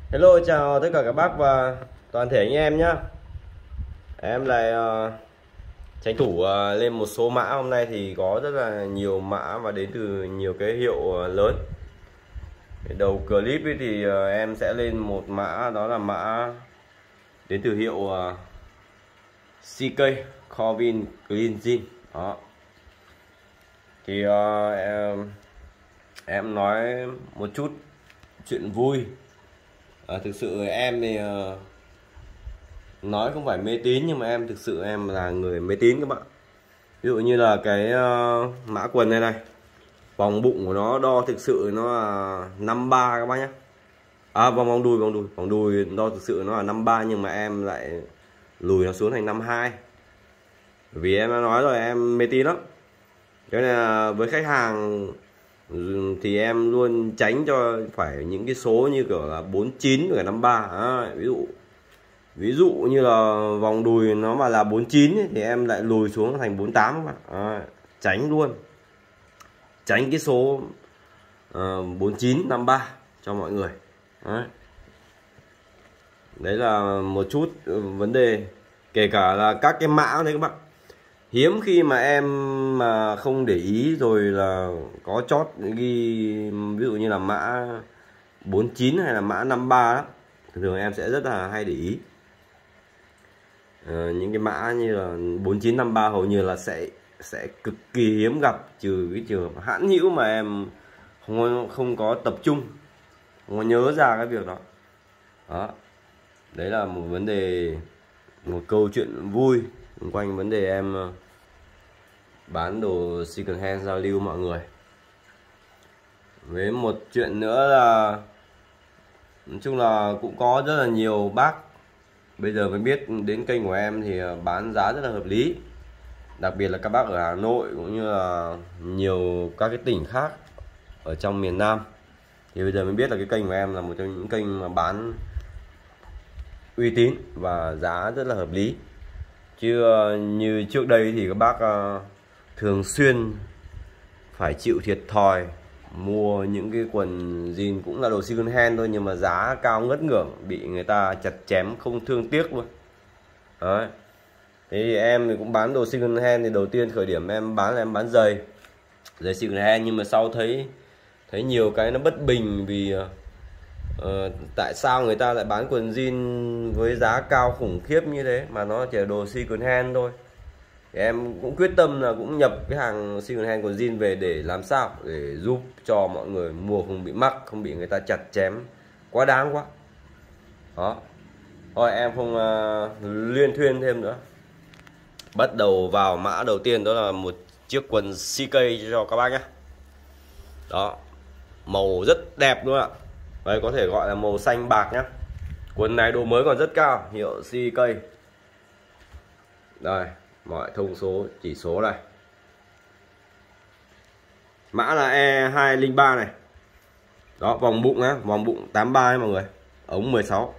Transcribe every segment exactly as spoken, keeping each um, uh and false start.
Hello, chào tất cả các bác và toàn thể anh em nhé. Em lại uh, tranh thủ uh, lên một số mã. Hôm nay thì có rất là nhiều mã và đến từ nhiều cái hiệu uh, lớn. Đầu clip ấy thì uh, em sẽ lên một mã, đó là mã đến từ hiệu uh, xê ca Calvin Klein Jean. Đó. Thì uh, em, em nói một chút chuyện vui. À, thực sự em thì uh, nói không phải mê tín, nhưng mà em thực sự em là người mê tín các bạn. Ví dụ như là cái uh, mã quần này này, vòng bụng của nó đo thực sự nó là năm ba các bác nhé. À, vòng vòng đùi vòng đùi vòng đùi đo thực sự nó là năm ba, nhưng mà em lại lùi nó xuống thành năm hai. Bởi vì em đã nói rồi, em mê tín lắm. Cho nên là với khách hàng thì em luôn tránh cho phải những cái số như kiểu là bốn chín và năm ba. À, ví dụ ví dụ như là vòng đùi nó mà là bốn chín ấy, thì em lại lùi xuống thành bốn tám các bạn. À, tránh luôn, tránh cái số uh, bốn chín năm ba cho mọi người. Đấy. Đấy là một chút vấn đề. Kể cả là các cái mã đấy các bạn, hiếm khi mà em mà không để ý rồi là có chót ghi, ví dụ như là mã bốn chín hay là mã năm ba đó, thường em sẽ rất là hay để ý. À, những cái mã như là bốn chín năm ba hầu như là sẽ sẽ cực kỳ hiếm gặp, trừ cái trường hợp hãn hữu mà em không có, không có tập trung, không có nhớ ra cái việc đó. Đó, đấy là một vấn đề, một câu chuyện vui xung quanh vấn đề em bán đồ second hand giao lưu mọi người. Với một chuyện nữa là nói chung là cũng có rất là nhiều bác bây giờ mới biết đến kênh của em thì bán giá rất là hợp lý, đặc biệt là các bác ở Hà Nội cũng như là nhiều các cái tỉnh khác ở trong miền Nam, thì bây giờ mới biết là cái kênh của em là một trong những kênh mà bán uy tín và giá rất là hợp lý. Chứ như trước đây thì các bác thường xuyên phải chịu thiệt thòi mua những cái quần jean cũng là đồ second hand thôi, nhưng mà giá cao ngất ngưởng, bị người ta chặt chém không thương tiếc luôn. Đấy. Thế thì em thì cũng bán đồ second hand, thì đầu tiên khởi điểm em bán là em bán giày giày second hand, nhưng mà sau thấy thấy nhiều cái nó bất bình, vì uh, tại sao người ta lại bán quần jean với giá cao khủng khiếp như thế mà nó chỉ là đồ second hand thôi. Thì em cũng quyết tâm là cũng nhập cái hàng second hand quần jean về để làm sao để giúp cho mọi người mua không bị mắc, không bị người ta chặt chém quá đáng quá. Đó. Thôi em không uh, luyên thuyên thêm nữa, bắt đầu vào mã đầu tiên, đó là một chiếc quần xê ca cho các bác nhé. Đó, màu rất đẹp luôn ạ. Đây có thể gọi là màu xanh bạc nhá. Quần này độ mới còn rất cao, hiệu xê ca. Đây, mọi thông số chỉ số này. Mã là E hai không ba này. Đó, vòng bụng á, vòng bụng tám ba ấy mọi người. Ống mười sáu.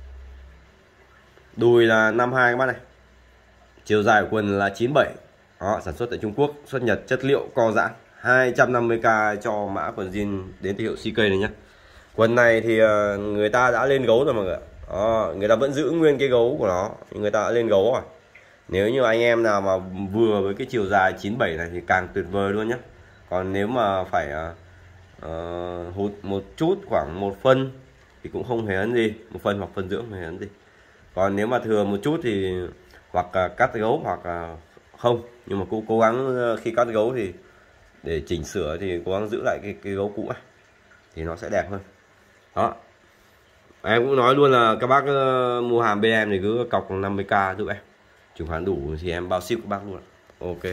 Đùi là năm hai các bác này. Chiều dài của quần là chín bảy. Đó, sản xuất tại Trung Quốc, xuất Nhật, chất liệu co giãn. hai trăm năm mươi k cho mã quần jean đến từ hiệu xê ca này nhá. Quần này thì người ta đã lên gấu rồi mọi người. Đó, người ta vẫn giữ nguyên cái gấu của nó, người ta đã lên gấu rồi. Nếu như anh em nào mà vừa với cái chiều dài chín bảy này thì càng tuyệt vời luôn nhé. Còn nếu mà phải uh, hụt một chút khoảng một phân thì cũng không hề ấn gì, một phân hoặc phân dưỡng không hề ấn gì. Còn nếu mà thừa một chút thì hoặc uh, cắt gấu hoặc uh, không, nhưng mà cô cố gắng uh, khi cắt gấu thì để chỉnh sửa thì cố gắng giữ lại cái, cái gấu cũ này thì nó sẽ đẹp hơn. Đó, em cũng nói luôn là các bác uh, mua hàng bên em thì cứ cọc năm mươi k giúp em, chứng khoán đủ thì em bao ship các bác luôn. Ok,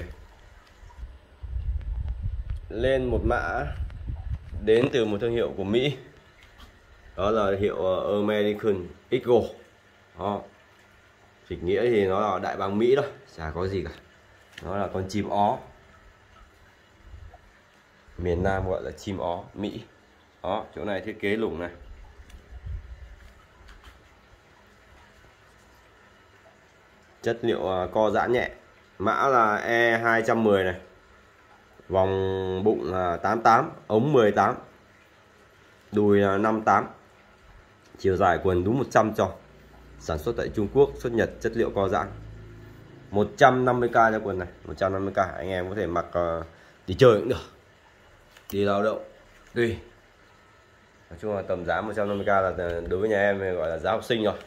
lên một mã đến từ một thương hiệu của Mỹ, đó là hiệu American Eagle. Đó, dịch nghĩa thì nó là đại bàng Mỹ thôi, chả có gì cả, nó là con chim ó, miền Nam gọi là chim ó Mỹ. Đó, chỗ này thiết kế lủng này, chất liệu co giãn nhẹ. Mã là E hai một không này, vòng bụng là tám tám, ống mười tám, đùi là năm tám, Chiều dài quần đúng một trăm tròn, sản xuất tại Trung Quốc, xuất Nhật, chất liệu co giãn. Một trăm năm mươi k cho quần này, một trăm năm mươi k anh em có thể mặc uh, đi chơi cũng được, đi lao động tùy. Nói chung là tầm giá một trăm năm mươi k là đối với nhà em gọi là giá học sinh rồi.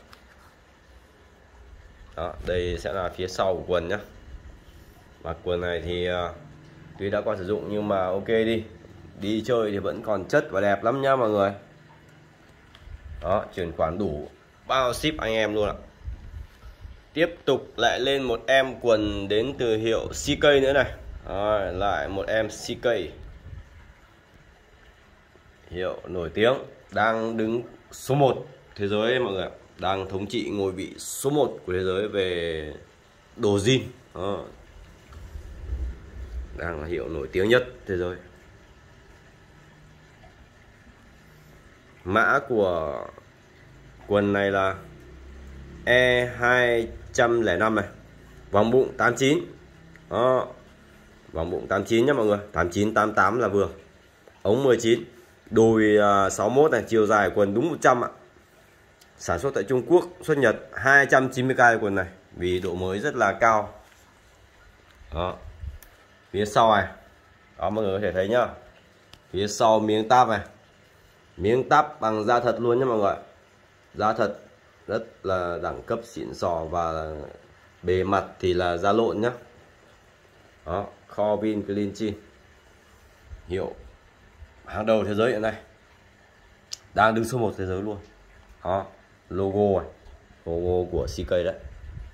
Đó, đây sẽ là phía sau của quần nhá. Mặc quần này thì uh, tuy đã qua sử dụng nhưng mà ok đi. Đi chơi thì vẫn còn chất và đẹp lắm nhá mọi người. Đó, chuyển khoản đủ bao ship anh em luôn ạ. Tiếp tục lại lên một em quần đến từ hiệu xê ca nữa này. Đó, lại một em xê ca, hiệu nổi tiếng, đang đứng số một thế giới mọi người, đang thống trị ngôi vị số một của thế giới về đồ jean. Đó, đang là hiệu nổi tiếng nhất thế giới. Mã của quần này là E hai không năm này, vòng bụng tám chín. Đó, vòng bụng tám chín nhé mọi người, tám chín tám tám là vừa. Ống mười chín, đùi sáu mươi mốt này, chiều dài quần đúng một trăm ạ. Sản xuất tại Trung Quốc, xuất Nhật, hai trăm chín mươi k quần này, vì độ mới rất là cao. Đó, phía sau này, đó mọi người có thể thấy nhá, phía sau miếng táp này, miếng táp bằng da thật luôn nhé mọi người, da thật rất là đẳng cấp xịn sò, và bề mặt thì là da lộn nhá. Đó, Calvin Klein Jean, hiệu hàng đầu thế giới hiện nay, đang đứng số một thế giới luôn. Đó, logo này, logo của xê ca đấy.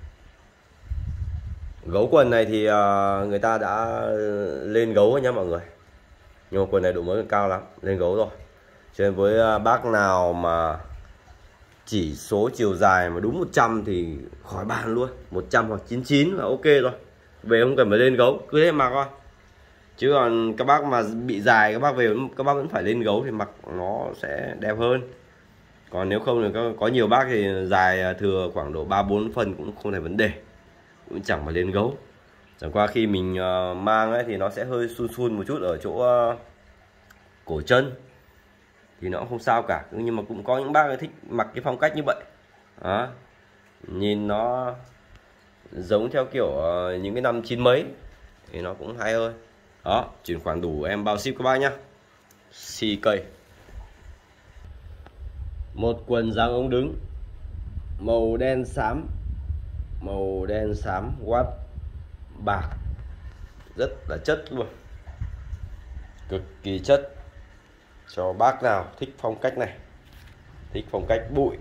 Gấu quần này thì uh, người ta đã lên gấu rồi nhá mọi người, nhưng mà quần này độ mới cao lắm, lên gấu rồi. Cho nên với uh, bác nào mà chỉ số chiều dài mà đúng một trăm thì khỏi bàn luôn, một trăm hoặc chín mươi chín là ok rồi, về không cần phải lên gấu, cứ thế mặc thôi. Chứ còn các bác mà bị dài, các bác về các bác vẫn phải lên gấu thì mặc nó sẽ đẹp hơn. Còn nếu không thì có, có nhiều bác thì dài thừa khoảng độ ba bốn phân cũng không thành vấn đề, cũng chẳng phải lên gấu. Chẳng qua khi mình uh, mang ấy thì nó sẽ hơi sun sun một chút ở chỗ uh, cổ chân thì nó cũng không sao cả, nhưng mà cũng có những bác thích mặc cái phong cách như vậy. Đó, nhìn nó giống theo kiểu uh, những cái năm chín mấy thì nó cũng hay hơn. Đó, chuyển khoản đủ em bao ship các bác nhá. xê ca, một quần dáng ống đứng màu đen xám, màu đen xám quát bạc, rất là chất luôn, cực kỳ chất. Cho bác nào thích phong cách này, thích phong cách bụi,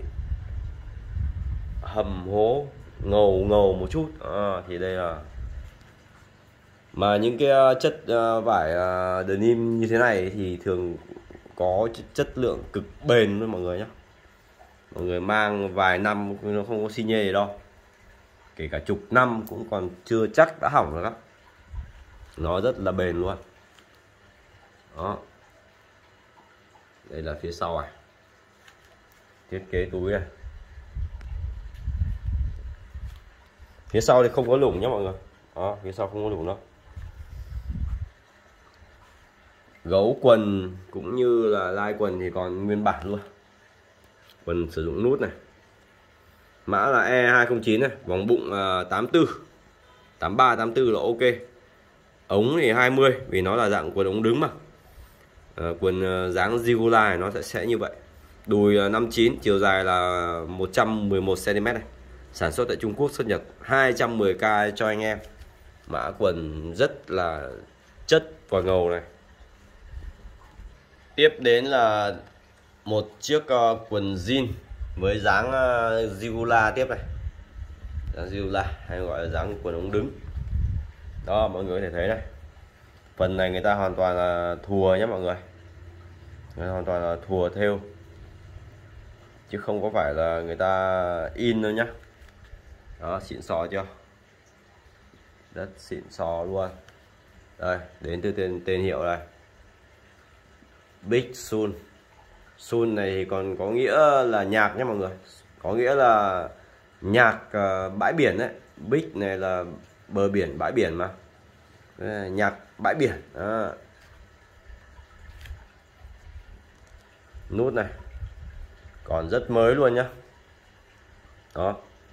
hầm hố, ngầu ngầu một chút à, thì đây là. Mà những cái chất uh, vải uh, denim như thế này thì thường có chất lượng cực bền luôn mọi người nhé. Mọi người mang vài năm nó không có xi nhê gì đâu, kể cả chục năm cũng còn chưa chắc đã hỏng rồi đó, nó rất là bền luôn. Đó, đây là phía sau này, thiết kế túi này, phía sau thì không có lủng nhé mọi người. Đó, phía sau không có lủng đâu. Gấu quần cũng như là lai quần thì còn nguyên bản luôn, quần sử dụng nút này, mã là E hai không chín này, vòng bụng uh, tám tư, tám ba tám tư là ok. Ống thì hai mươi vì nó là dạng quần ống đứng mà. Uh, quần uh, dáng Zigula này nó sẽ sẽ như vậy. Đùi uh, năm chín, chiều dài là một trăm mười một xăng ti mét này. Sản xuất tại Trung Quốc, xuất Nhật, hai trăm mười k cho anh em. Mã quần rất là chất và ngầu này. Tiếp đến là một chiếc uh, quần jean với dáng uh, Zigula tiếp này, dáng Zigula hay gọi là dáng quần ống đứng. Đó, mọi người có thể thấy này, phần này người ta hoàn toàn là thùa nhé mọi người, người ta hoàn toàn là thùa thêu chứ không có phải là người ta in đâu nhá. Đó, xịn sò chưa, rất xịn sò luôn. Đây, đến từ tên, tên hiệu này, Big Sun. Sun này thì còn có nghĩa là nhạc nhé mọi người, có nghĩa là nhạc uh, bãi biển đấy. Big này là bờ biển, bãi biển mà, nhạc bãi biển. Đó, nút này còn rất mới luôn nhá. Đó,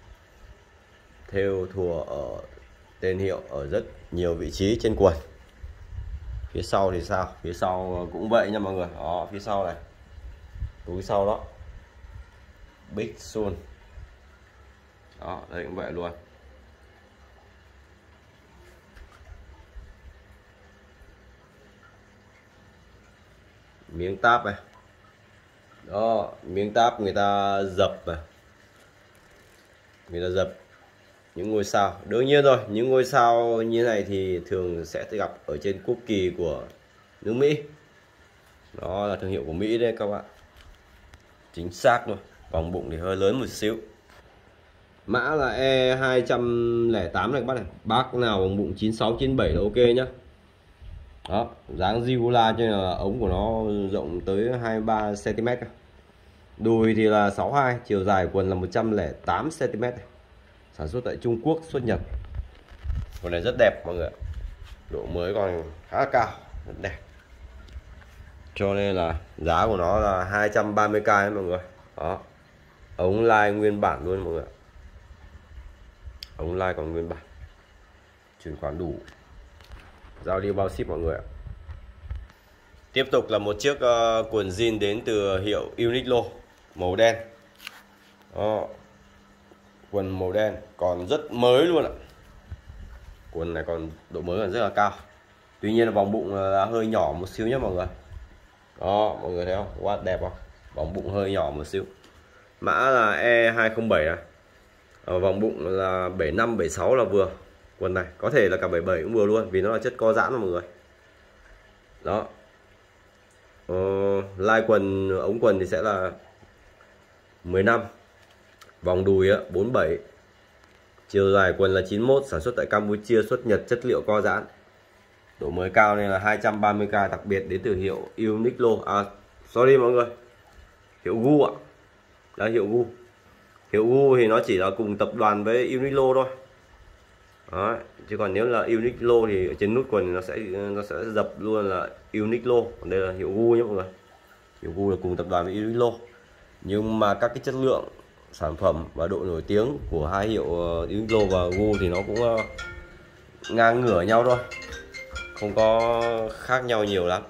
thêu thùa ở tên hiệu ở rất nhiều vị trí trên quần. Phía sau thì sao? Phía sau cũng vậy nha mọi người. Đó, phía sau này, túi sau đó Big Sun. Đó, đây cũng vậy luôn. Miếng táp này. Đó, miếng táp người ta dập này. Người ta dập những ngôi sao. Đương nhiên rồi, những ngôi sao như này thì thường sẽ gặp ở trên quốc kỳ của nước Mỹ. Đó là thương hiệu của Mỹ đấy các bạn. Chính xác luôn. Vòng bụng thì hơi lớn một xíu. Mã là E hai không tám này các bác này. Bác nào vòng bụng chín sáu chín bảy là ok nhá. Đó, dáng Zigula cho nên là ống của nó rộng tới hai mươi ba xăng ti mét. Đùi thì là sáu mươi hai, chiều dài quần là một trăm lẻ tám xăng ti mét. Sản xuất tại Trung Quốc, xuất Nhật. Con này rất đẹp mọi người. Độ mới còn khá cao, rất đẹp. Cho nên là giá của nó là hai trăm ba mươi k đấy mọi người. Đó. Ống line nguyên bản luôn mọi người. Ống line còn nguyên bản. Chuyển khoản đủ. Giao đi bao ship mọi người ạ. Tiếp tục là một chiếc uh, quần jean đến từ hiệu Uniqlo, màu đen. Đó. Quần màu đen còn rất mới luôn ạ. Quần này còn độ mới còn rất là cao. Tuy nhiên là vòng bụng là hơi nhỏ một xíu nhé mọi người. Đó, mọi người thấy không? Quá đẹp không? Vòng bụng hơi nhỏ một xíu. Mã là E hai không bảy này. Ở vòng bụng là bảy năm bảy sáu là vừa. Quần này có thể là cả bảy bảy cũng vừa luôn, vì nó là chất co giãn mà mọi người. Đó. Ờ, lai quần, ống quần thì sẽ là mười lăm. Vòng đùi á, bốn mươi bảy. Chiều dài quần là chín mươi mốt, sản xuất tại Campuchia, xuất Nhật, chất liệu co giãn. Độ mới cao nên là hai trăm ba mươi k, đặc biệt đến từ hiệu Uniqlo. À, sorry mọi người. Hiệu Gu ạ. Là hiệu Gu. Hiệu Gu thì nó chỉ là cùng tập đoàn với Uniqlo thôi. Đó. Chứ còn nếu là Uniqlo thì ở trên nút quần nó sẽ nó sẽ dập luôn là Uniqlo. Còn đây là hiệu Gu nhé mọi người. Hiệu Gu là cùng tập đoàn với Uniqlo. Nhưng mà các cái chất lượng sản phẩm và độ nổi tiếng của hai hiệu Uniqlo và Gu thì nó cũng ngang ngửa nhau thôi, không có khác nhau nhiều lắm.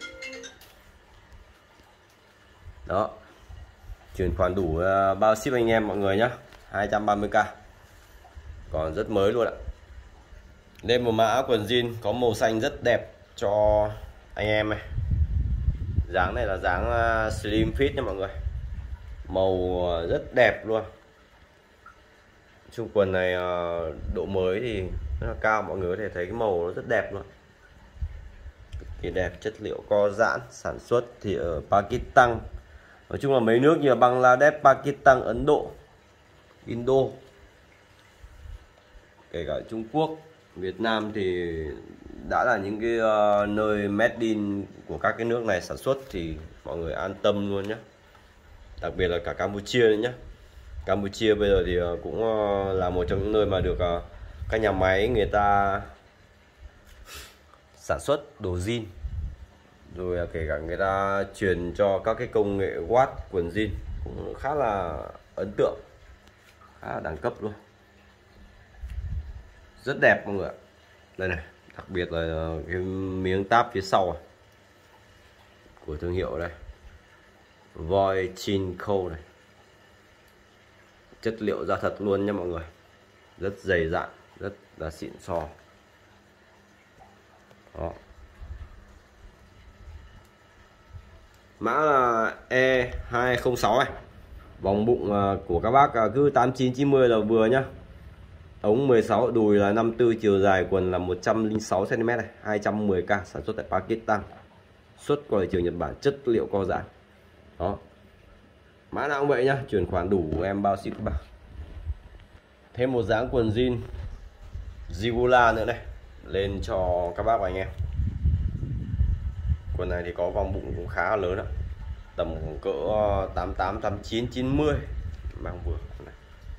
Đó, chuyển khoản đủ bao ship anh em mọi người nhé. Hai trăm ba mươi k, còn rất mới luôn ạ. Lên một mã quần jean có màu xanh rất đẹp cho anh em này. Dáng này là dáng slim fit nha mọi người, màu rất đẹp luôn. Chung quần này độ mới thì rất là cao, mọi người có thể thấy cái màu nó rất đẹp luôn, cực kỳ đẹp. Chất liệu co giãn, sản xuất thì ở Pakistan. Nói chung là mấy nước như là Bangladesh, Pakistan, Ấn Độ, Indo, kể cả Trung Quốc, Việt Nam thì đã là những cái uh, nơi made in của các cái nước này sản xuất thì mọi người an tâm luôn nhé. Đặc biệt là cả Campuchia nữa nhé. Campuchia bây giờ thì cũng là một trong những nơi mà được các nhà máy người ta sản xuất đồ jean, rồi kể cả người ta truyền cho các cái công nghệ watt quần jean cũng khá là ấn tượng, khá là đẳng cấp luôn, rất đẹp mọi người. Đây này, đặc biệt là cái miếng táp phía sau này, của thương hiệu đây, Voi Chinko này, chất liệu da thật luôn nha mọi người, rất dày dặn, rất là xịn sò. Đó. Mã là E hai không sáu này. Vòng bụng của các bác cứ tám chín chín mươi là vừa nhá. Ống mười sáu, đùi là năm mươi tư, chiều dài quần là một trăm lẻ sáu xăng ti mét này, hai trăm mười k, sản xuất tại Pakistan, xuất qua thị trường Nhật Bản, chất liệu co giãn. Đó. Mã nào cũng vậy nhá, chuyển khoản đủ em bao ship các bạn. Thêm một dáng quần jean Zigula nữa này, lên cho các bác và anh em. Quần này thì có vòng bụng cũng khá lớn ạ, tầm cỡ tám mươi tám, tám mươi chín, chín mươi, mang vừa này.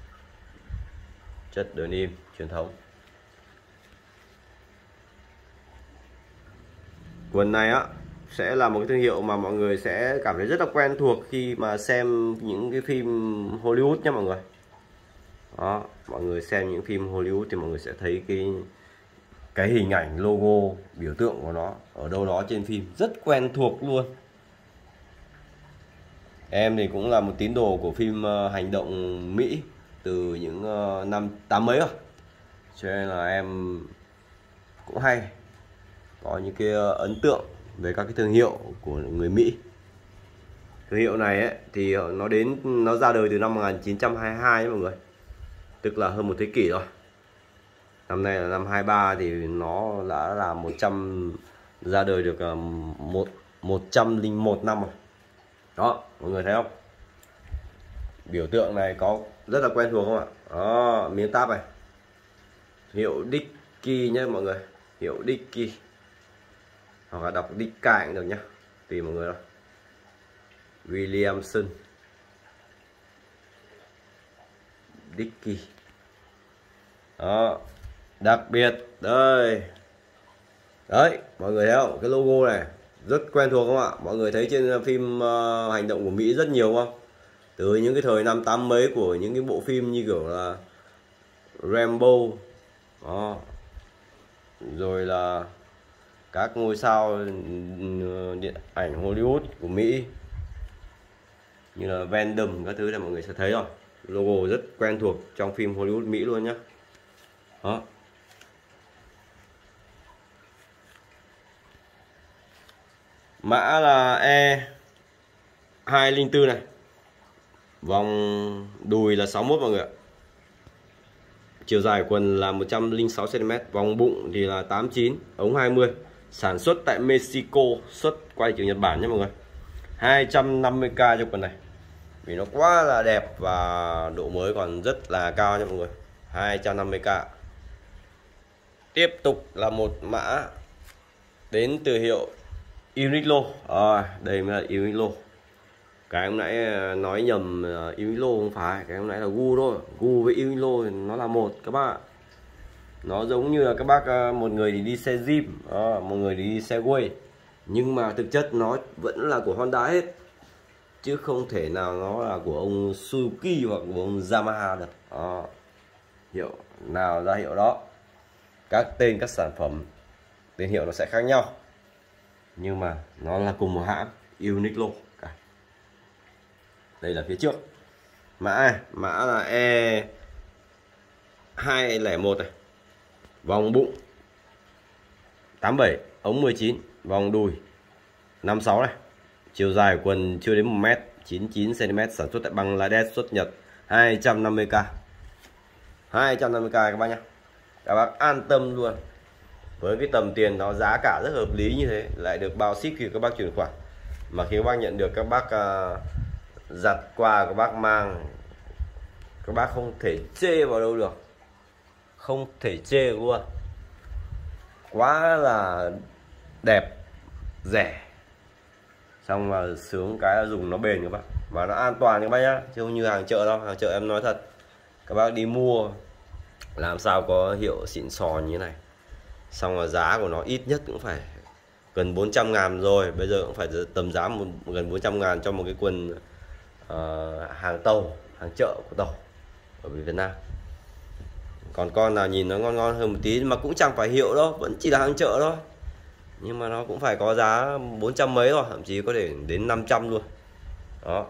Chất denim truyền thống. Quần này á, sẽ là một cái thương hiệu mà mọi người sẽ cảm thấy rất là quen thuộc khi mà xem những cái phim Hollywood nhé mọi người. Đó, mọi người xem những phim Hollywood thì mọi người sẽ thấy cái cái hình ảnh logo biểu tượng của nó ở đâu đó trên phim rất quen thuộc luôn. Em thì cũng là một tín đồ của phim uh, hành động Mỹ từ những uh, năm tám mấy rồi, cho nên là em cũng hay có những cái uh, ấn tượng về các cái thương hiệu của người Mỹ. Thương hiệu này ấy, thì nó đến nó ra đời từ năm một nghìn chín trăm hai mươi hai ấy mọi người, tức là hơn một thế kỷ rồi. Năm nay là năm hai ba thì nó đã là một trăm ra đời được uh, một một trăm linh một năm rồi. Đó, mọi người thấy không? Biểu tượng này có rất là quen thuộc không ạ? Đó, miếng táp này. Hiệu Dickey nhé mọi người. Hiệu Dickey. Hoặc là đọc Dickey cũng được nhá. Tùy mọi người thôi. Williamson. Dickey. Đó. Đặc biệt đây. Đấy, mọi người thấy không? Cái logo này rất quen thuộc không ạ? Mọi người thấy trên phim uh, hành động của Mỹ rất nhiều không? Từ những cái thời năm tám mấy của những cái bộ phim như kiểu là Rambo. Đó. Rồi là các ngôi sao điện ảnh Hollywood của Mỹ như là Van Damme các thứ là mọi người sẽ thấy rồi. Logo rất quen thuộc trong phim Hollywood Mỹ luôn nhá. Đó. Mã là E hai không bốn này. Vòng đùi là sáu mươi mốt mọi người ạ. Chiều dài quần là một trăm lẻ sáu xăng ti mét, vòng bụng thì là tám mươi chín, ống hai mươi. Sản xuất tại Mexico, xuất qua thị trường Nhật Bản nhé mọi người. hai trăm năm mươi k cho quần này. Vì nó quá là đẹp và độ mới còn rất là cao nha mọi người. hai trăm năm mươi k. Tiếp tục là một mã đến từ hiệu Uniqlo. À, đây mới là Uniqlo. Cái hôm nãy nói nhầm Uniqlo không phải, cái hôm nãy là Gu thôi. Gu với Uniqlo thì nó là một các bạn. Nó giống như là các bác, một người thì đi xe Jeep, à, một người thì đi xe Way, nhưng mà thực chất nó vẫn là của Honda hết, chứ không thể nào nó là của ông Suzuki hoặc của ông Yamaha được. À, hiệu nào ra hiệu đó. Các tên các sản phẩm tên hiệu nó sẽ khác nhau, nhưng mà nó là cùng một hãng Uniqlo cả. Đây là phía trước. Mã này, mã là E hai không một này. Vòng bụng tám mươi bảy, ống mười chín, vòng đùi năm mươi sáu này. Chiều dài quần chưa đến một mét, chín mươi chín xăng ti mét, sản xuất tại Bangladesh, xuất Nhật. hai trăm năm mươi k. hai trăm năm mươi k các bác nhé. Các bác an tâm luôn. Với cái tầm tiền nó giá cả rất hợp lý như thế, lại được bao ship khi các bác chuyển khoản. Mà khi các bác nhận được, các bác uh, giặt qua, các bác mang, các bác không thể chê vào đâu được. Không thể chê luôn. Quá là đẹp, rẻ, xong mà sướng cái là dùng nó bền các bác. Và nó an toàn các bác nhá, chứ không như hàng chợ đâu. Hàng chợ em nói thật, các bác đi mua làm sao có hiệu xịn sò như thế này, xong là giá của nó ít nhất cũng phải gần bốn trăm ngàn rồi. Bây giờ cũng phải tầm giá một, gần bốn trăm ngàn cho một cái quần uh, hàng tàu, hàng chợ của tàu ở Việt Nam. Còn con nào nhìn nó ngon ngon hơn một tí mà cũng chẳng phải hiệu đâu, vẫn chỉ là hàng chợ thôi, nhưng mà nó cũng phải có giá bốn trăm mấy rồi, thậm chí có thể đến năm trăm luôn. Đó.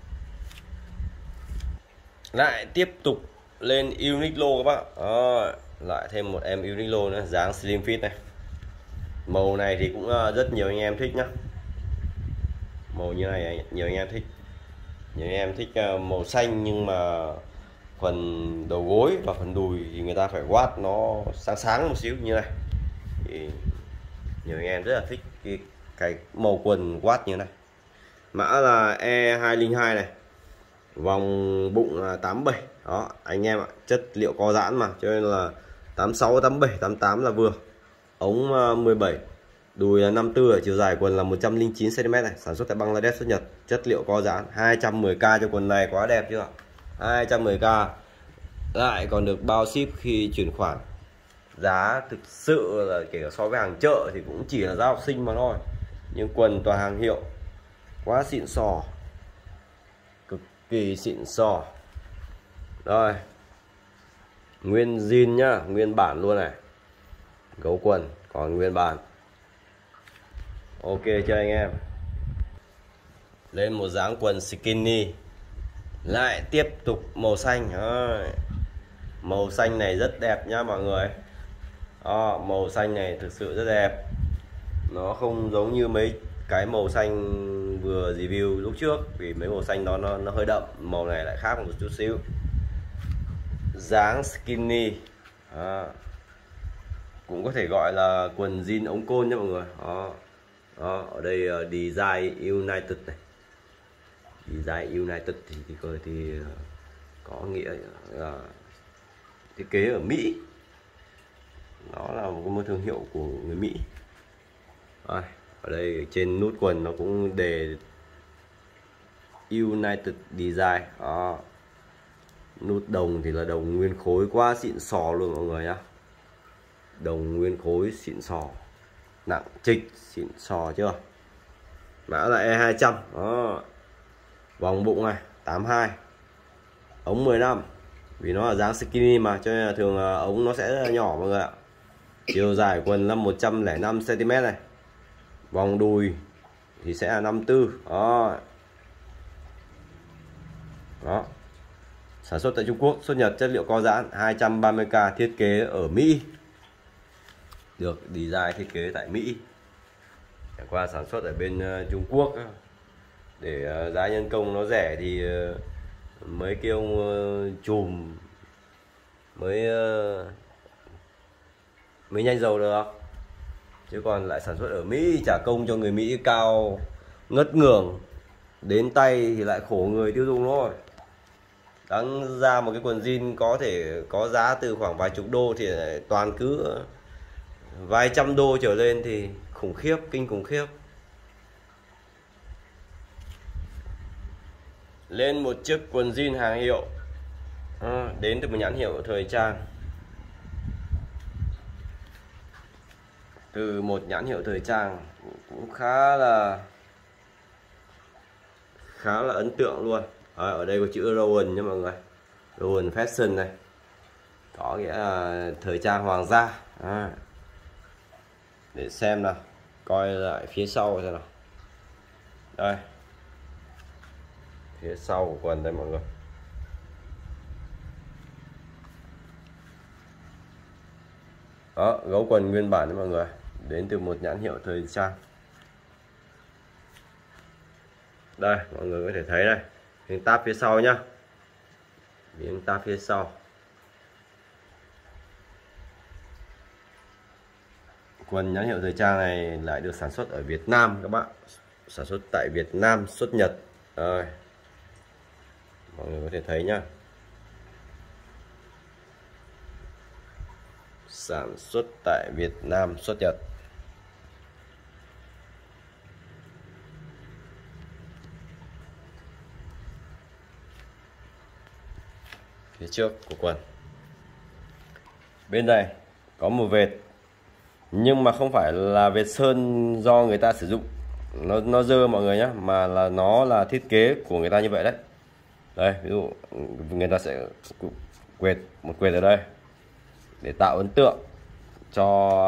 Lại tiếp tục lên Uniqlo các bạn. Đó. Lại thêm một em Uniqlo nữa, dáng slim fit này. Màu này thì cũng rất nhiều anh em thích nhá. Màu như này nhiều anh em thích. Nhiều anh em thích màu xanh, nhưng mà phần đầu gối và phần đùi thì người ta phải quát nó sáng sáng một xíu như này. Thì nhiều anh em rất là thích cái, cái màu quần quát như này. Mã là E hai không hai này. Vòng bụng là tám mươi bảy. Đó anh em ạ, chất liệu co giãn mà, cho nên là tám mươi sáu, tám mươi bảy, tám mươi tám là vừa. Ống mười bảy, đùi là năm mươi tư, chiều dài quần là một trăm lẻ chín xăng ti mét này, sản xuất tại Bangladesh, xuất Nhật, chất liệu co giãn. Hai trăm mười k cho quần này, quá đẹp chưa ạ? hai trăm mười k. Lại còn được bao ship khi chuyển khoản. Giá thực sự là kể cả so với hàng chợ thì cũng chỉ là giá học sinh mà thôi. Nhưng quần toàn hàng hiệu, quá xịn sò, cực kỳ xịn sò. Rồi, nguyên zin nhá, nguyên bản luôn này. Gấu quần còn nguyên bản. Ok chưa anh em? Lên một dáng quần skinny, lại tiếp tục màu xanh. Rồi. Màu xanh này rất đẹp nhá mọi người. Đó, màu xanh này thực sự rất đẹp. Nó không giống như mấy cái màu xanh vừa review lúc trước, vì mấy màu xanh đó nó, nó hơi đậm. Màu này lại khác một chút xíu. Dáng skinny. Đó. Cũng có thể gọi là quần jean ống côn nha mọi người. Đó. Đó, ở đây uh, Design United này. Design United thì thì, thì, thì có nghĩa là thiết kế ở Mỹ. Nó là một cái thương hiệu của người Mỹ. Rồi, ở đây trên nút quần nó cũng đề United Design. Đó. Nút đồng thì là đồng nguyên khối, quá xịn sò luôn mọi người nhá. Đồng nguyên khối xịn sò, nặng trịch, xịn sò chưa. Mã là E hai trăm. Đó. Vòng bụng này tám mươi hai, ống mười lăm, vì nó là dáng skinny mà cho nên là thường ống nó sẽ nhỏ mọi người ạ. Chiều dài quần là một trăm lẻ năm xăng ti mét này. Vòng đùi thì sẽ là năm mươi tư. Đó. Đó. Sản xuất tại Trung Quốc, xuất Nhật, chất liệu co giãn, hai trăm ba mươi k, thiết kế ở Mỹ. Được design thiết kế tại Mỹ. Chẳng qua sản xuất ở bên Trung Quốc để giá nhân công nó rẻ thì mấy cái ông chùm mới mới nhanh giàu được, chứ còn lại sản xuất ở Mỹ trả công cho người Mỹ cao ngất ngưởng, đến tay thì lại khổ người tiêu dùng thôi. Đáng ra một cái quần jean có thể có giá từ khoảng vài chục đô thì toàn cứ vài trăm đô trở lên thì khủng khiếp, kinh khủng khiếp. Lên một chiếc quần jean hàng hiệu, à, đến từ một nhãn hiệu thời trang. Từ một nhãn hiệu thời trang cũng khá là khá là ấn tượng luôn. À, ở đây có chữ Rowan nha mọi người, Rowan Fashion này, có nghĩa là thời trang hoàng gia. À. Để xem nào, coi lại phía sau xem nào. Đây, phía sau của quần đây mọi người. Đó, gấu quần nguyên bản đấy mọi người, đến từ một nhãn hiệu thời trang. Đây, mọi người có thể thấy đây, miếng táp phía sau nhá, miếng táp phía sau. Quần nhãn hiệu thời trang này lại được sản xuất ở Việt Nam các bạn, sản xuất tại Việt Nam, xuất Nhật. Đây, mọi người có thể thấy nhá, sản xuất tại Việt Nam, xuất Nhật. Phía trước của quần, bên này có một vệt, nhưng mà không phải là vệt sơn do người ta sử dụng nó nó dơ mọi người nhé, mà là nó là thiết kế của người ta như vậy đấy. Đây, ví dụ người ta sẽ quệt một quệt ở đây để tạo ấn tượng cho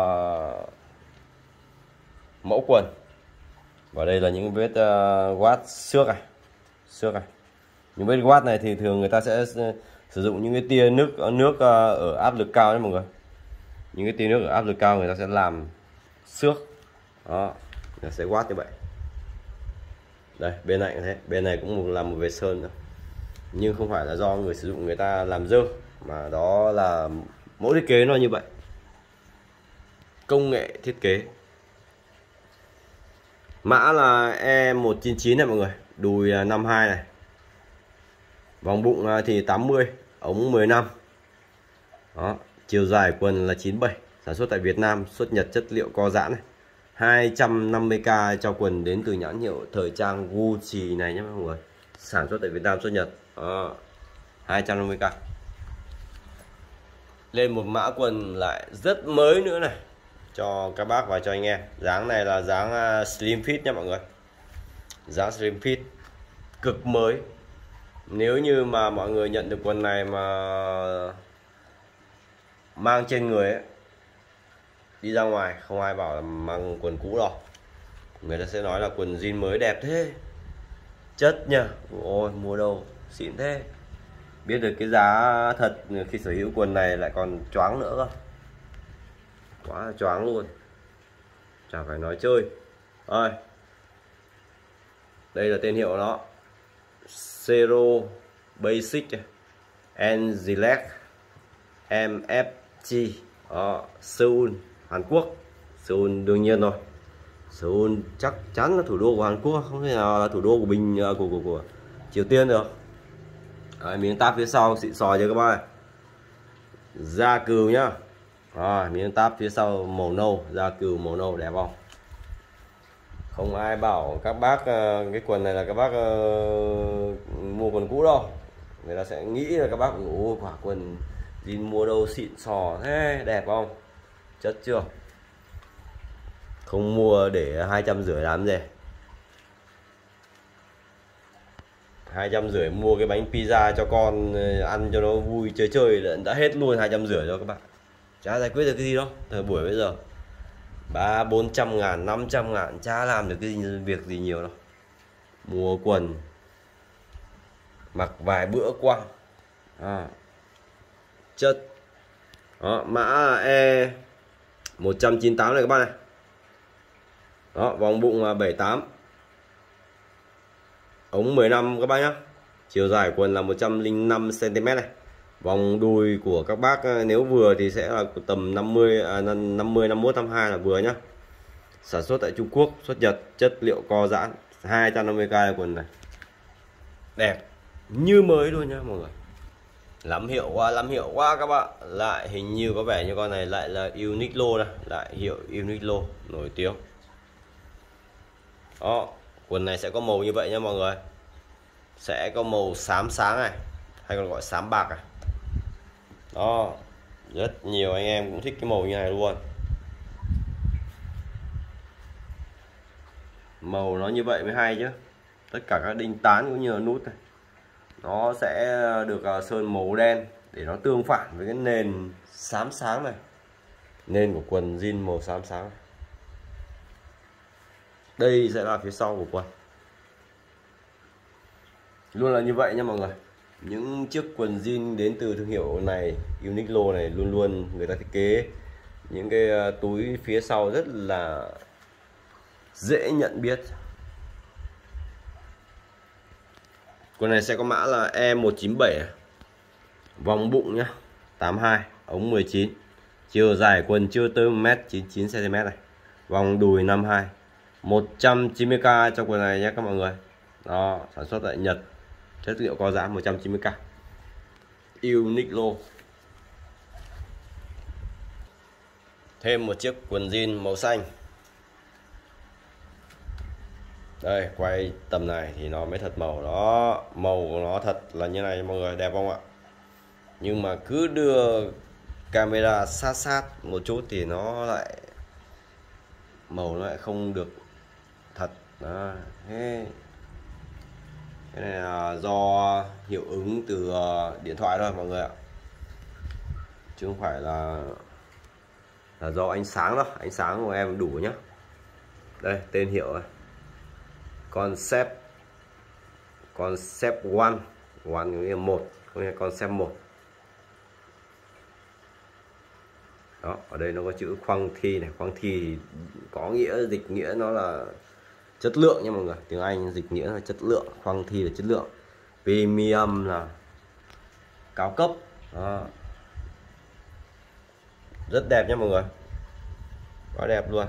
mẫu quần. Và đây là những vết uh, quát xước này, xước này. Những vết quát này thì thường người ta sẽ sử dụng những cái tia nước nước uh, ở áp lực cao đấy mọi người. Những cái tia nước ở áp lực cao người ta sẽ làm xước. Đó, người ta sẽ quát như vậy. Đây, bên này thế, bên này cũng làm một vệt sơn nữa. Nhưng không phải là do người sử dụng người ta làm dơ, mà đó là mỗi thiết kế nó như vậy. Công nghệ thiết kế. Mã là E một chín chín này mọi người, đùi năm mươi hai này. Vòng bụng thì tám mươi, ống mười lăm. Đó, chiều dài quần là chín mươi bảy, sản xuất tại Việt Nam, xuất Nhật, chất liệu co giãn này. hai trăm năm mươi k cho quần đến từ nhãn hiệu thời trang Gucci này nhé mọi người. Sản xuất tại Việt Nam, xuất Nhật. Đó, hai trăm năm mươi k. Lên một mã quần lại rất mới nữa này, cho các bác và cho anh em. Dáng này là dáng slim fit nha mọi người, dáng slim fit cực mới. Nếu như mà mọi người nhận được quần này mà mang trên người ấy, đi ra ngoài không ai bảo là mang quần cũ đâu, người ta sẽ nói là quần jean mới đẹp thế, chất nhá, ôi mua đâu xịn thế. Biết được cái giá thật khi sở hữu quần này lại còn choáng nữa cơ, quá là choáng luôn, chả phải nói chơi. Rồi, đây là tên hiệu của nó, Zero Basic and Select em ép giê. Đó, Seoul, Hàn Quốc. Seoul đương nhiên rồi, Seoul chắc chắn là thủ đô của Hàn Quốc, không thể nào là thủ đô của Bình của của, của Triều Tiên được. Đấy, miếng táp phía sau xịn sò cho các bạn, da cừu nhá. Rồi, miếng táp phía sau màu nâu, da cừu màu nâu đẹp không? Không ai bảo các bác cái quần này là các bác uh, mua quần cũ đâu, người ta sẽ nghĩ là các bác ủa quả quần jean mua đâu xịn sò thế, đẹp không, chất chưa. Không mua để hai trăm rưỡi làm gì, hai trăm rưỡi mua cái bánh pizza cho con ăn cho nó vui chơi chơi là đã hết luôn hai trăm rưỡi cho các bạn, chả giải quyết được cái gì đâu. Thời buổi bây giờ ba bốn trăm ngàn, năm trăm ngàn chả làm được cái gì, việc gì nhiều đâu. Mua quần mặc vài bữa qua à, chất. Đó, mã E một trăm chín mươi tám này các bạn này. Đó, vòng bụng là bảy mươi tám, ống mười lăm các bác nhá. Chiều dài quần là một trăm lẻ năm xăng ti mét này. Vòng đùi của các bác nếu vừa thì sẽ là tầm năm mươi à, năm mươi năm mốt năm mươi hai là vừa nhá. Sản xuất tại Trung Quốc, xuất Nhật, chất liệu co giãn, hai trăm năm mươi k quần này. Đẹp như mới luôn nhá mọi người. Lắm hiệu quá, lắm hiệu quá các bạn. Lại hình như có vẻ như con này lại là Uniqlo này, lại hiệu Uniqlo nổi tiếng. Đó, quần này sẽ có màu như vậy nha mọi người. Sẽ có màu xám sáng này, hay còn gọi xám bạc này. Đó, rất nhiều anh em cũng thích cái màu như này luôn. Màu nó như vậy mới hay chứ. Tất cả các đinh tán cũng như là nút này, nó sẽ được sơn màu đen để nó tương phản với cái nền xám sáng này. Nền của quần jean màu xám sáng này. Đây sẽ là phía sau của quần, luôn là như vậy nha mọi người. Những chiếc quần jean đến từ thương hiệu này, Uniqlo này, luôn luôn người ta thiết kế những cái túi phía sau rất là dễ nhận biết. Quần này sẽ có mã là E một chín bảy, vòng bụng nhá, tám mươi hai, ống mười chín, chiều dài quần chưa tới một mét chín mươi chín xăng ti mét này, vòng đùi năm mươi hai, một trăm chín mươi k cho quần này nhé các mọi người. Đó, sản xuất tại Nhật, chất liệu co giãn, một trăm chín mươi k, Uniqlo. Thêm một chiếc quần jean màu xanh. Đây, quay tầm này thì nó mới thật màu. Đó, màu của nó thật là như này mọi người, đẹp không ạ? Nhưng mà cứ đưa camera sát sát một chút thì nó lại màu nó lại không được thật. Đó, thế cái này là do hiệu ứng từ điện thoại thôi mọi người ạ, chứ không phải là là do ánh sáng đâu. Ánh sáng của em đủ nhá. Đây, tên hiệu này, Concept Concept One, One nghĩa là một, không phải Concept một. Đó, ở đây nó có chữ khoang thi này, khoang thi thì có nghĩa, dịch nghĩa nó là chất lượng nha mọi người. Tiếng Anh dịch nghĩa là chất lượng, khoang thi là chất lượng, premium là cao cấp. Đó, rất đẹp nha mọi người, quá đẹp luôn.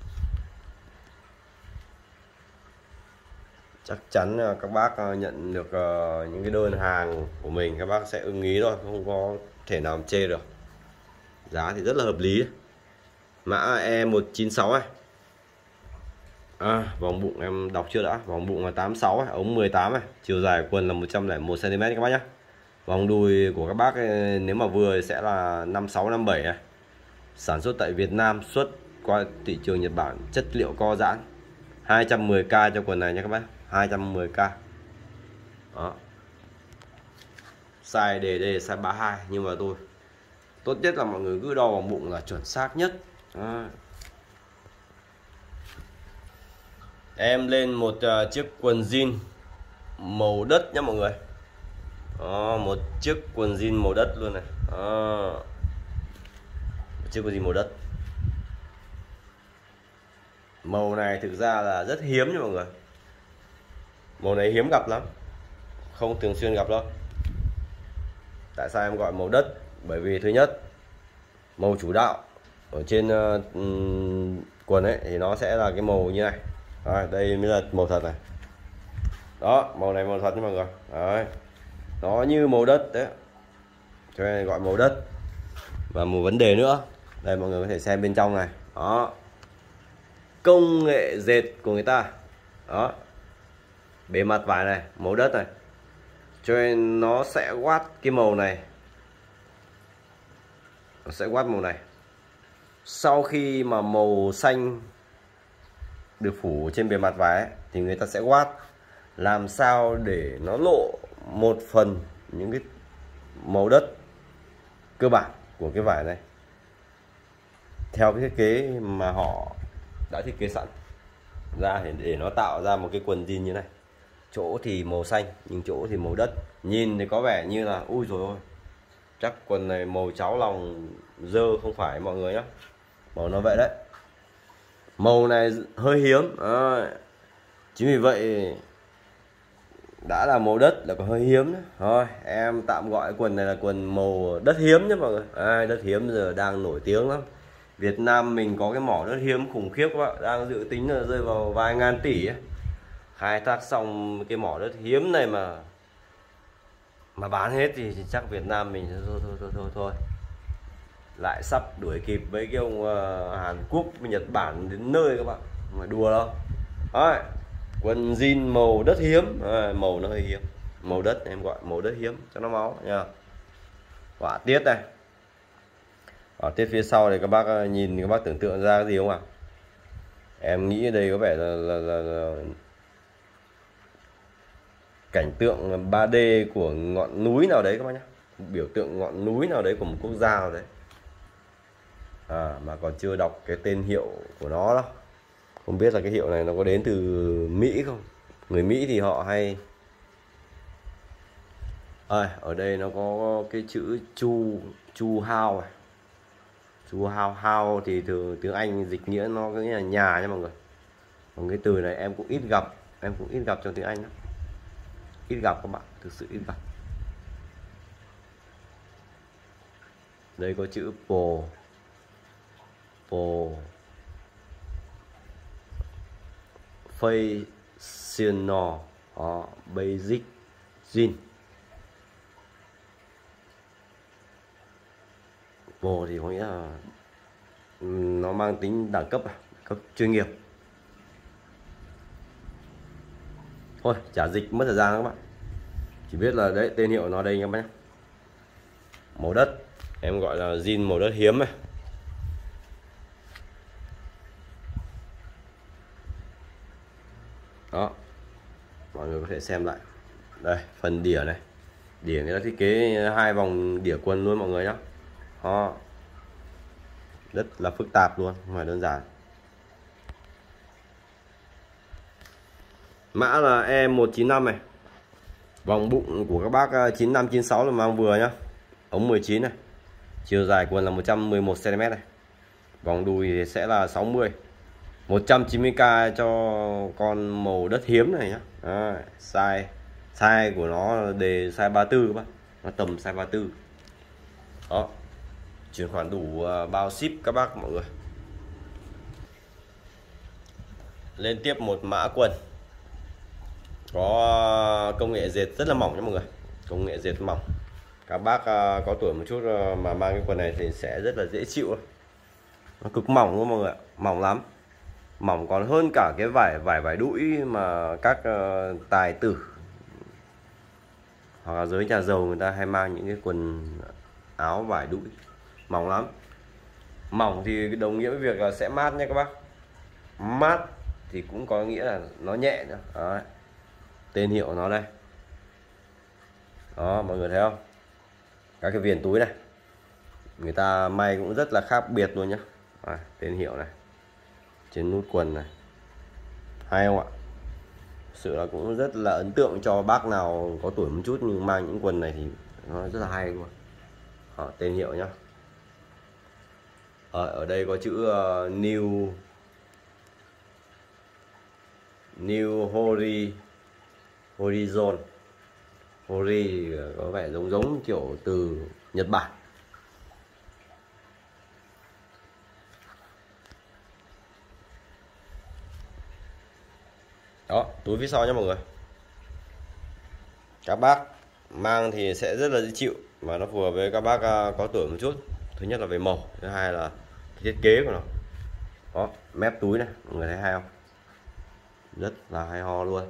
Chắc chắn là các bác nhận được những cái đơn hàng của mình các bác sẽ ưng ý thôi, không có thể nào chê được. Giá thì rất là hợp lý. Mã E một chín sáu này. À, vòng bụng em đọc chưa đã. Vòng bụng là tám mươi sáu này, ống mười tám này, chiều dài quần là một trăm lẻ một xăng ti mét các bác nhé. Vòng đùi của các bác nếu mà vừa sẽ là năm sáu năm bảy này. Sản xuất tại Việt Nam, xuất qua thị trường Nhật Bản, chất liệu co giãn. Hai trăm mười k cho quần này nha các bác, hai trăm mười k. Đó. Size đề đề size ba mươi hai, nhưng mà tôi tốt nhất là mọi người cứ đo vòng bụng là chuẩn xác nhất. Đó. Em lên một uh, chiếc quần jean màu đất nhé mọi người. Đó, một chiếc quần jean màu đất luôn này. Đó. Một chiếc quần jean màu đất. Màu này thực ra là rất hiếm nha mọi người. Màu này hiếm gặp lắm, không thường xuyên gặp đâu. Tại sao em gọi màu đất? Bởi vì thứ nhất, màu chủ đạo ở trên uh, quần ấy thì nó sẽ là cái màu như này. Rồi, đây mới là màu thật này. Đó, màu này màu thật nha mọi người. Đấy. Nó như màu đất đấy, cho nên gọi màu đất. Và một vấn đề nữa, đây mọi người có thể xem bên trong này. Đó, công nghệ dệt của người ta. Đó, bề mặt vải này màu đất này, cho nên nó sẽ quát cái màu này, nó sẽ quát màu này. Sau khi mà màu xanh được phủ trên bề mặt vải ấy, thì người ta sẽ quát làm sao để nó lộ một phần những cái màu đất cơ bản của cái vải này theo cái thiết kế mà họ đã thiết kế sẵn ra, để, để nó tạo ra một cái quần jean như này. Chỗ thì màu xanh nhưng chỗ thì màu đất, nhìn thì có vẻ như là ui rồi ôi, chắc quần này màu cháo lòng dơ, không phải mọi người nhá. Màu nó vậy đấy, màu này hơi hiếm à, chính vì vậy đã là màu đất là còn hơi hiếm nữa. Thôi em tạm gọi quần này là quần màu đất hiếm nhé mọi người. À, đất hiếm giờ đang nổi tiếng lắm. Việt Nam mình có cái mỏ đất hiếm khủng khiếp các bạn, đang dự tính là rơi vào vài ngàn tỷ ấy. Khai thác xong cái mỏ đất hiếm này mà mà bán hết thì chắc Việt Nam mình thôi thôi thôi thôi thôi lại sắp đuổi kịp với cái ông uh, Hàn Quốc với Nhật Bản đến nơi các bạn, mà đùa đâu. Đấy, quần jean màu đất hiếm. À, màu nó hơi hiếm, màu đất em gọi màu đất hiếm cho nó máu nha. Họa tiết này, họa tiết phía sau này các bác nhìn, các bác tưởng tượng ra cái gì không ạ? À? Em nghĩ đây có vẻ là, là, là, là cảnh tượng ba D của ngọn núi nào đấy các bác nhé, biểu tượng ngọn núi nào đấy của một quốc gia nào đấy. À, mà còn chưa đọc cái tên hiệu của nó đâu, không biết là cái hiệu này nó có đến từ Mỹ không. Người Mỹ thì họ hay à, ở đây nó có cái chữ chu chu hao này. Chu hao hao thì từ tiếng Anh dịch nghĩa nó có nghĩa là nhà nha mọi người. Còn cái từ này em cũng ít gặp, em cũng ít gặp trong tiếng Anh đó. Ít gặp các bạn, thực sự ít gặp. Đây có chữ po po Fashion uh, Basic Jean. Po thì có nghĩa là nó mang tính đẳng cấp, cấp chuyên nghiệp. Thôi chả dịch mất thời gian các bạn, chỉ biết là đấy tên hiệu nó đây các bạn nhé. Màu đất em gọi là jean màu đất hiếm này. Đó, mọi người có thể xem lại đây phần đỉa này, đỉa người ta thiết kế hai vòng đỉa quần luôn mọi người nhé. Đó, rất là phức tạp luôn, không phải đơn giản. Mã là E một chín năm này, vòng bụng của các bác chín năm chín sáu là mang vừa nhá, ống mười chín này, chiều dài quần là một trăm mười một xăng ti mét này, vòng đùi thì sẽ là sáu mươi, một trăm chín mươi k cho con màu đất hiếm này nhá. Đó, size size của nó đề size ba mươi tư các bác, nó tầm size ba mươi tư. Đó, chuyển khoản đủ bao ship các bác mọi người. Lên tiếp một mã quần có công nghệ dệt rất là mỏng nha mọi người, công nghệ dệt mỏng. Các bác có tuổi một chút mà mang cái quần này thì sẽ rất là dễ chịu, nó cực mỏng luôn mọi người, mỏng lắm, mỏng còn hơn cả cái vải vải vải đũi mà các uh, tài tử hoặc là giới nhà giàu người ta hay mang những cái quần áo vải đũi, mỏng lắm. Mỏng thì đồng nghĩa với việc là sẽ mát nha các bác. Mát thì cũng có nghĩa là nó nhẹ nữa. Đấy. Tên hiệu của nó đây. Đó, mọi người thấy không? Các cái viền túi này người ta may cũng rất là khác biệt luôn nhá. À, tên hiệu này trên nút quần này, hay không ạ? Sự là cũng rất là ấn tượng cho bác nào có tuổi một chút nhưng mang những quần này thì nó rất là hay luôn. Đó, tên hiệu nhá. Ở, ở đây có chữ uh, New New Hori Horizon. Hori có vẻ giống giống kiểu từ Nhật Bản. Đó, túi phía sau nhé mọi người. Các bác mang thì sẽ rất là dễ chịu và nó phù hợp với các bác có tuổi một chút. Thứ nhất là về màu, thứ hai là cái thiết kế của nó. Đó, mép túi này, mọi người thấy hay không? Rất là hay ho luôn.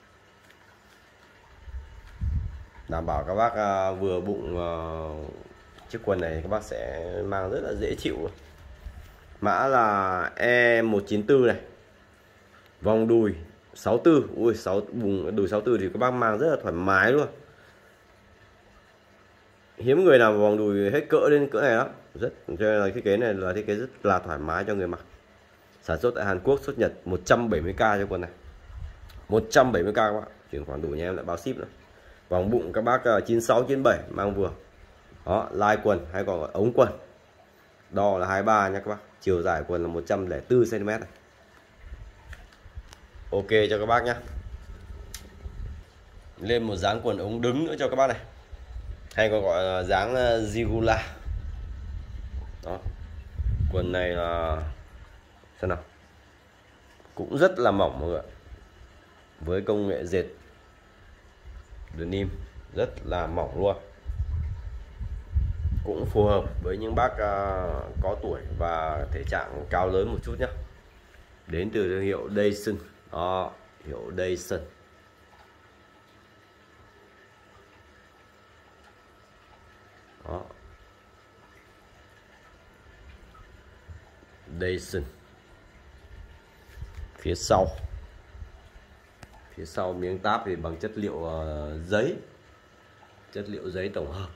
Đảm bảo các bác vừa bụng chiếc quần này các bác sẽ mang rất là dễ chịu. Mã là E một chín tư này. Vòng đùi sáu tư. Ui, sáu vùng đùi sáu tư thì các bác mang rất là thoải mái luôn. Hiếm người nào vòng đùi hết cỡ lên cỡ này lắm. Rất cho nên là thiết kế này là thiết kế rất là thoải mái cho người mặc. Sản xuất tại Hàn Quốc, xuất Nhật. Một trăm bảy mươi k cho quần này. một trăm bảy mươi k các bạn. Chuyển khoản đủ nhà em lại báo ship nữa. Vòng bụng các bác chín sáu chín bảy mang vừa. Đó, lai quần hay còn gọi ống quần. Đo là hai mươi ba nha các bác. Chiều dài quần là một trăm lẻ bốn xăng ti mét này. Ok cho các bác nhé. Lên một dáng quần ống đứng nữa cho các bác này, hay còn gọi là dáng Zigula. Đó, quần này là xem nào, cũng rất là mỏng mọi người, với công nghệ dệt denim rất là mỏng luôn, cũng phù hợp với những bác có tuổi và thể trạng cao lớn một chút nhé. Đến từ thương hiệu Dyson. Đó, hiệu Dyson. Đó, Dyson. Phía sau phía sau miếng táp thì bằng chất liệu uh, giấy chất liệu giấy tổng hợp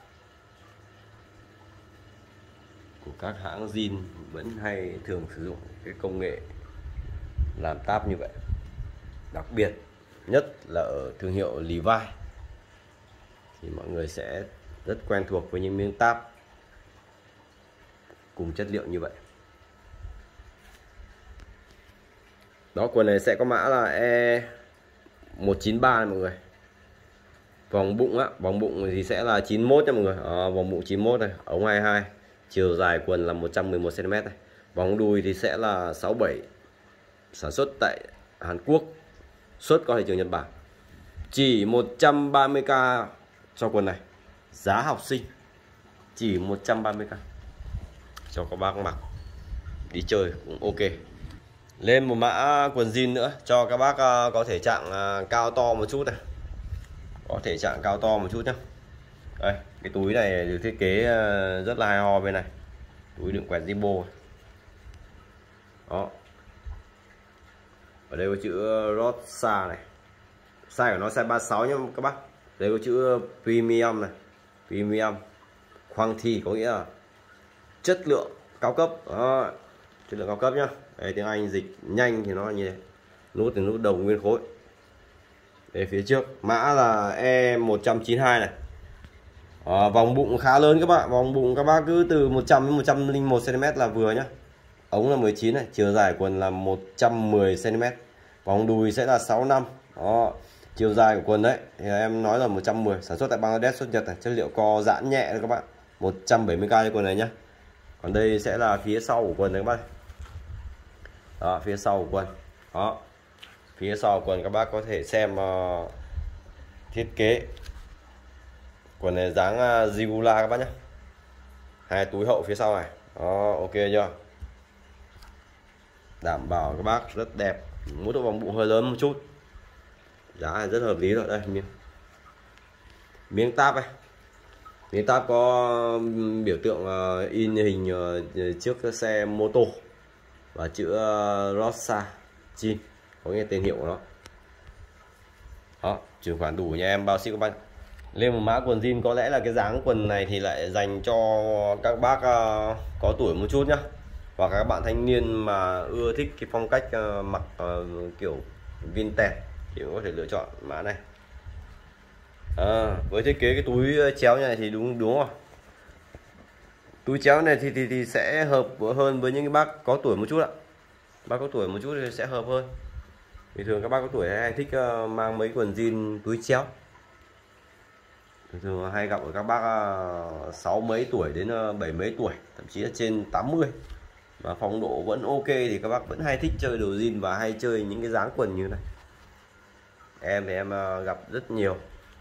của các hãng jean, vẫn hay thường sử dụng cái công nghệ làm táp như vậy. Đặc biệt nhất là ở thương hiệu Levi thì mọi người sẽ rất quen thuộc với những miếng táp cùng chất liệu như vậy. Đó, quần này sẽ có mã là E một chín ba này mọi người. Vòng bụng á, vòng bụng thì sẽ là chín mốt nha mọi người. À, vòng bụng chín mốt này, ống hai mươi hai, chiều dài quần là một trăm mười một xăng ti mét này. Vòng đùi thì sẽ là sáu bảy, sản xuất tại Hàn Quốc, xuất qua thị trường Nhật Bản. Chỉ một trăm ba mươi k cho quần này. Giá học sinh chỉ một trăm ba mươi k cho các bác mặc đi chơi cũng ok. Lên một mã quần jean nữa cho các bác có thể trạng cao to một chút này, có thể trạng cao to một chút nhá. Đây, cái túi này được thiết kế rất là hay ho bên này, túi đựng quẹt Zippo. Đó, ở đây có chữ Rosa này, size của nó size ba mươi sáu nhá các bác. Đây có chữ Premium này, Premium quality có nghĩa là chất lượng cao cấp. Đó, chất lượng cao cấp nhá. Đây, tiếng Anh dịch nhanh thì nó là như thế. Nút thì nút đồng nguyên khối. Đây, phía trước mã là E một chín hai này. À, vòng bụng khá lớn các bạn, vòng bụng các bác cứ từ một trăm đến một trăm lẻ một xăng ti mét là vừa nhá. Ống là mười chín này, chiều dài quần là một trăm mười xăng ti mét. Vòng đùi sẽ là sáu mươi lăm. Đó, chiều dài của quần đấy thì em nói là một trăm mười, sản xuất tại Bangladesh, xuất Nhật này, chất liệu co giãn nhẹ đấy các bạn. một trăm bảy mươi k cho quần này nhá. Còn đây sẽ là phía sau của quần đấy các bạn. Đó, phía sau của quần. Đó, phía sau của quần các bác có thể xem uh, thiết kế. Quần này dáng uh, Zigula các bác nhé. Hai túi hậu phía sau này. Đó, ok chưa? Đảm bảo các bác rất đẹp. Mỗi độ vòng bụng hơi lớn một chút, giá này rất hợp lý rồi. Đây, miếng miếng táp này, Miếng táp có biểu tượng in hình trước xe mô tô và chữ Rossa Jean, có nghe tên hiệu của nó. Đó, chuyển khoản đủ nha em, bao ship các bác. Lên một mã quần jean, có lẽ là cái dáng quần này thì lại dành cho các bác uh, có tuổi một chút nhá, và các bạn thanh niên mà ưa thích cái phong cách uh, mặc uh, kiểu vintage thì có thể lựa chọn mã này. À, với thiết kế cái túi chéo này thì đúng đúng rồi. Túi chéo này thì, thì thì sẽ hợp hơn với những cái bác có tuổi một chút ạ. Bác có tuổi một chút thì sẽ hợp hơn. Bình thường các bác có tuổi hay thích uh, mang mấy quần jean túi chéo. Thường thường hay gặp ở các bác uh, sáu mấy tuổi đến uh, bảy mấy tuổi, thậm chí là trên tám mươi mà phong độ vẫn ok thì các bác vẫn hay thích chơi đồ jean và hay chơi những cái dáng quần như này. Em thì em uh, gặp rất nhiều.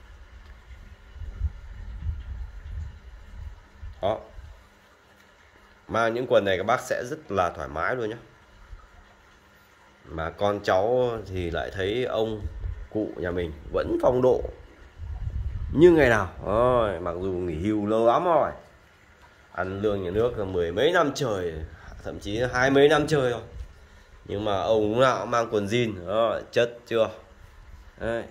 Đó, mang những quần này các bác sẽ rất là thoải mái luôn nhé. Mà con cháu thì lại thấy ông cụ nhà mình vẫn phong độ như ngày nào. Ôi, mặc dù nghỉ hưu lâu lắm rồi, ăn lương nhà nước mười mấy năm trời, thậm chí hai mấy năm trời rồi, nhưng mà ông lúc nào cũng mang quần jean. Đó, chất chưa. Đấy.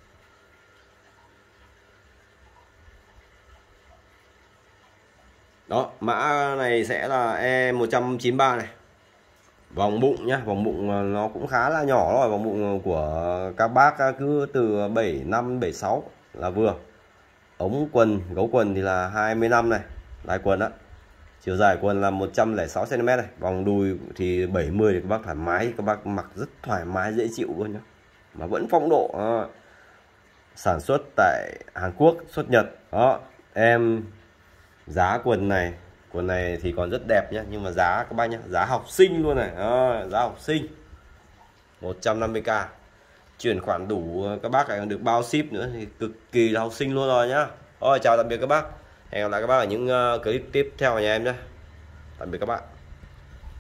Đó, mã này sẽ là E một trăm chín mươi ba này. Vòng bụng nhá, vòng bụng nó cũng khá là nhỏ rồi, vòng bụng của các bác cứ từ bảy năm bảy sáu là vừa. Ống quần, gấu quần thì là hai mươi lăm này, lái quần á. Chiều dài quần là một trăm lẻ sáu xăng ti mét này, vòng đùi thì bảy mươi thì các bác thoải mái, các bác mặc rất thoải mái dễ chịu luôn nhá. Mà vẫn phong độ. À, sản xuất tại Hàn Quốc, xuất Nhật. Đó, em giá quần này, quần này thì còn rất đẹp nhá, nhưng mà giá các bác nhá, giá học sinh luôn này. À, giá học sinh một trăm năm mươi k, chuyển khoản đủ các bác lại còn được bao ship nữa thì cực kỳ là học sinh luôn rồi nhá. Rồi, chào tạm biệt các bác, hẹn gặp lại các bác ở những clip tiếp theo nhà em nhé. Tạm biệt các bạn.